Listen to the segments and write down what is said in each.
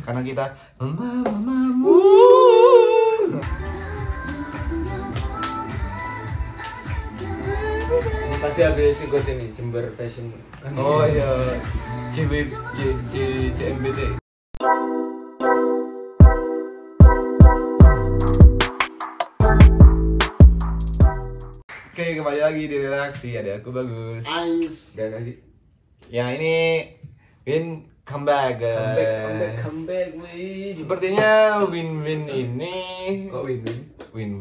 karena kita mamamu. Ini pasti habis ikut ini Jember Fashion. Oh iya, CMBT. Oke, kembali lagi di reaksi. Ada aku Bagus. Ais. Dan lagi Ya ini Win comeback. comeback Win. Sepertinya Win ini Kok Win? Win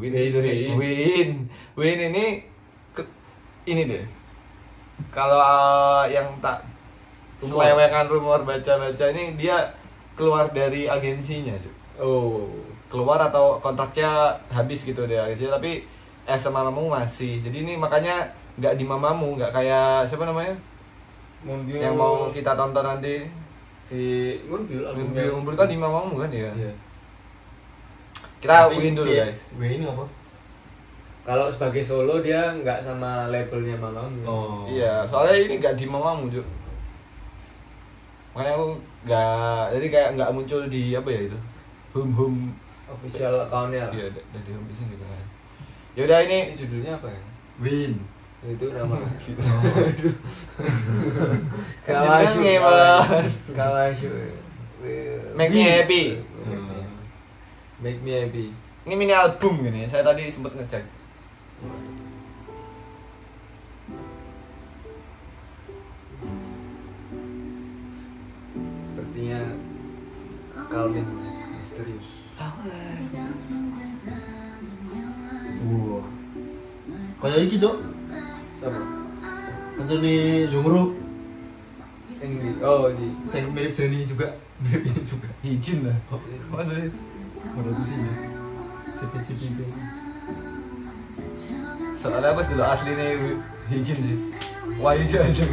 ini deh. Kalau yang tak selewengan rumor baca-baca ini dia keluar dari agensinya, Cuk. Oh, Keluar atau kontraknya habis gitu deh agensinya, tapi sama Mamamu masih. Jadi ini makanya nggak di Mamamu, nggak kayak siapa namanya? Moonbyul Yang mau kita tonton nanti. si Moonbyul kan di Mamamu kan ya. Iya. Kita Tapi, Win dulu iya, guys. Win apa? Kalau sebagai solo dia nggak sama labelnya Mamamu. Oh. Iya, soalnya ini nggak di Mamamu, Cuk. Makanya aku nggak, jadi kayak nggak muncul di apa ya itu, home Official account-nya. iya dari home di sini gitu kan. Ya udah ini Ini judulnya apa ya? Win. Itu nama. Jenenge, Mas. Kalashu. Make Me Happy. Make Me Happy. Ini mini album gini. Saya tadi sempat ngecek. Sepertinya Calvin misterius. Wow. Kayak iki, Cok. Apa? Anthony Yungro Ini oh di sing mirip Jenny juga. Mirip ini juga. Izin lah. Oh, Maksudnya menurut sih ya. CP. soalnya pas dulu asli nih izin sih. Wah izin aja.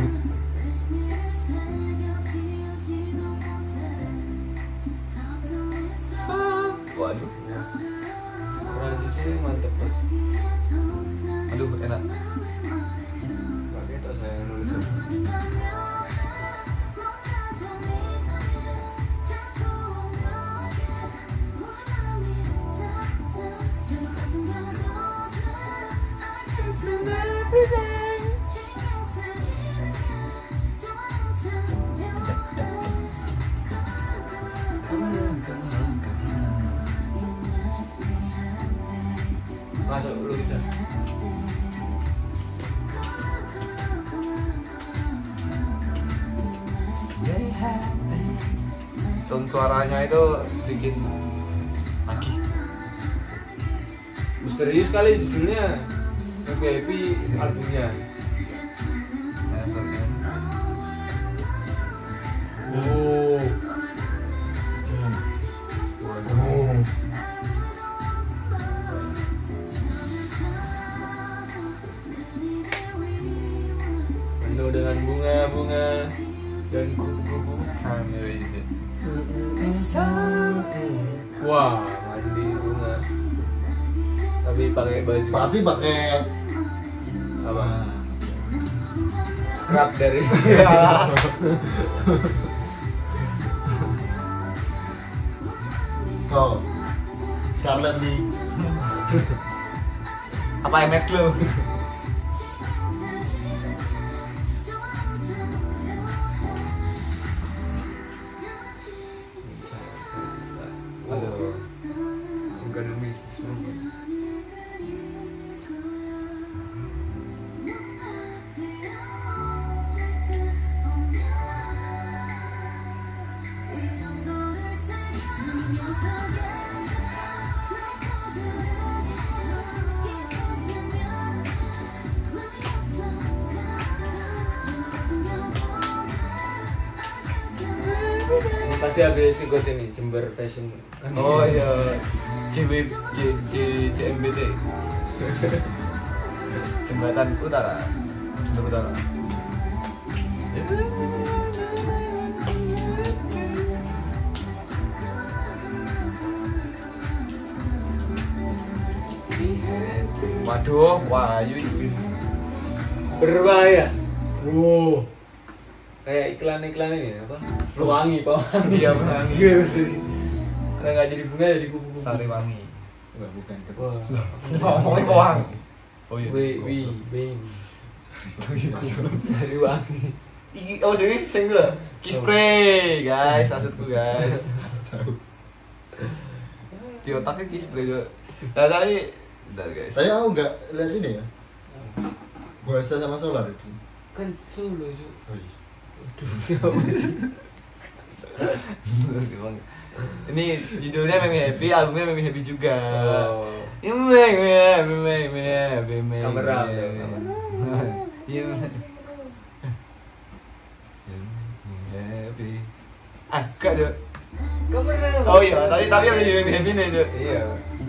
Waduh, transisi mantep banget. aduh enak. Makanya tak saya nulis. Masuk dulu bisa. Tone suaranya itu bikin lagi. Misterius kali judulnya. Make Me Happy albumnya. Oh. Oh. Penuh dengan bunga-bunga dan kupu-kupu. Wah, mandi bunga. Tapi pakai baju Pasti pakai apa? Scrub dari Oh. Scarlet di Apa MS Glow? Aduh. Enggak ada miss. Ini pasti habis ikut ini Jember Fashion. Oh iya, CMBT. Jembatan Utara. Jembatan Utara. Waduh, Wahyu ini. Berbahaya. Wow. Kayak iklan-iklan ini apa? Pewangi, pewangi. Iya, pewangi. Kalau nggak jadi bunga jadi kupu-kupu. Sariwangi. Enggak, bukan. Wah. Ngomongin pewangi. Oh iya. Wing. Sariwangi. Iki apa sih ini? Sing dulu. Kispray, guys, maksudku guys. Jauh. Di otaknya kispray tuh. Nah, tadi bentar guys. Saya mau enggak lihat ini ya. Puasa sama solar ini. Kan Solo, Cuk. Oh iya. Ini judulnya Meme Happy, albumnya Meme Happy juga. Oh. Kamera. Happy. Ah, enggak tuh. Kamera. Oh iya, tapi yang di Meme Happy nih tuh. Iya.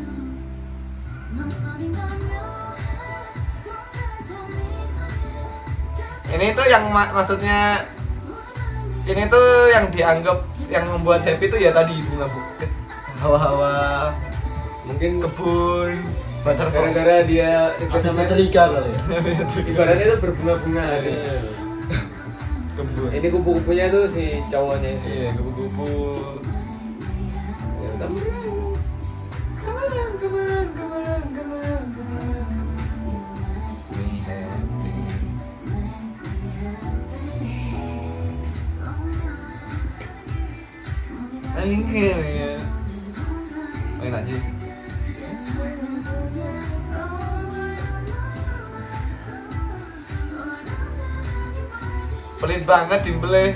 Ini tuh yang maksudnya ini tuh yang dianggap yang membuat happy tuh ya tadi bunga hawa-hawa Mungkin kebun butterfly. gara-gara dia dekat Habis sama setrika kali ya. ibaratnya itu berbunga-bunga. Kebun. Ini kupu-kupunya tuh si cowoknya itu. Iya, kupu-kupu. Ya, kamera. Alingkir ya. Main aja. Pelit banget dimbele.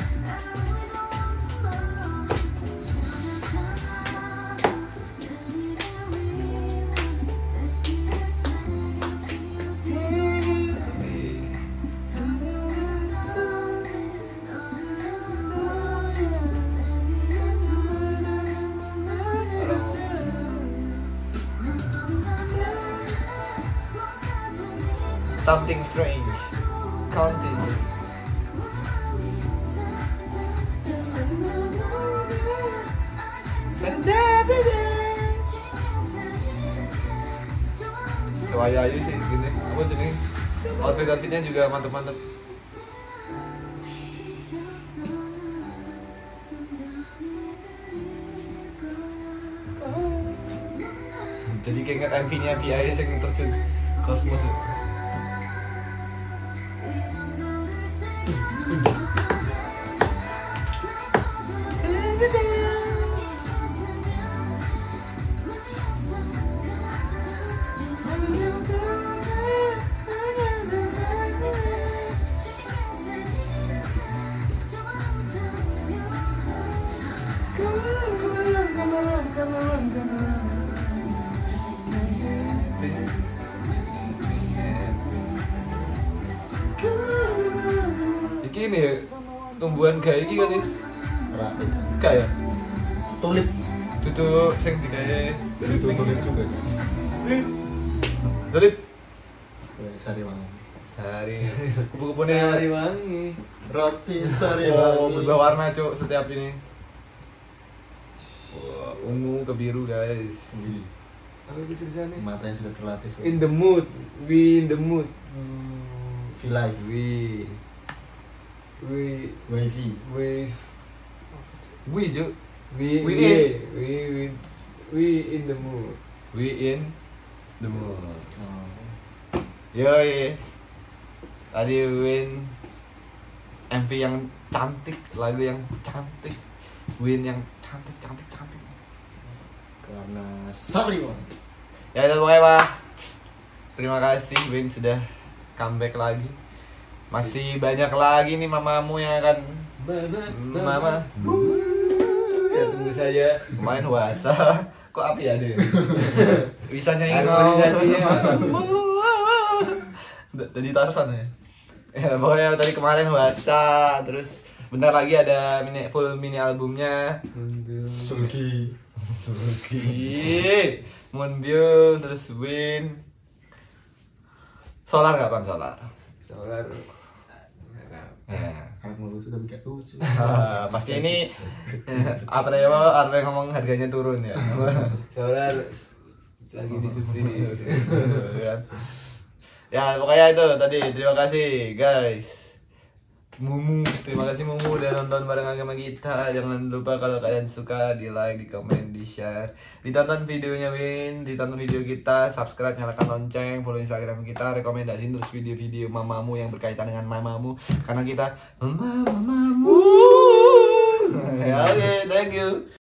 Something strange. Counting. Sewaya aja sih gini. Apa sih? Outfitnya juga mantep-mantep. Jadi keinget MV-nya VI yang terjun kosmos. Ini ya, tumbuhan kayak gini kan nih, Rapid. kayak Tulip. tutup sing digawe Itu tulip juga sih. tulip Sariwangi. sari kupu-kupunya Sariwangi. Roti oh Sariwangi. berubah warna cuk setiap ini. Wah, ungu ke biru guys. Wih, Apa itu tulisannya? matanya sudah terlatih. In the mood. We in the mood. Feel life. We Wavy. Wih cuk, we in the mood. we in the mood. Oh. Yoi, tadi Win MV yang cantik, lagu yang cantik, Win yang cantik. Karena Sariwangi. Ya udah pokoknya Pak. Terima kasih Win sudah comeback lagi. Masih banyak lagi nih mamamu yang akan mama. Ya tunggu saja. Kemarin puasa. Kok api ada ya? Bisa nyanyi Harmonisasinya. Tadi Tarsan ya? Ya pokoknya tadi kemarin puasa. Terus bentar lagi ada full mini albumnya Sulki. Moonbyul, terus Win. Solar kapan Solar? Solar. Ya. Aku lucu tapi gak lucu. Pasti ini Arre ngomong harganya turun ya. Solar lagi disubsidi. Ya pokoknya itu tadi, terima kasih guys. Mumu, terima kasih Mumu udah nonton bareng sama kita. Jangan lupa kalau kalian suka di like, di komen, di share, ditonton videonya Win, ditonton video kita, subscribe, nyalakan lonceng, follow Instagram kita, rekomendasiin terus video-video mamamu yang berkaitan dengan mamamu karena kita mamamu. Ya, oke, thank you.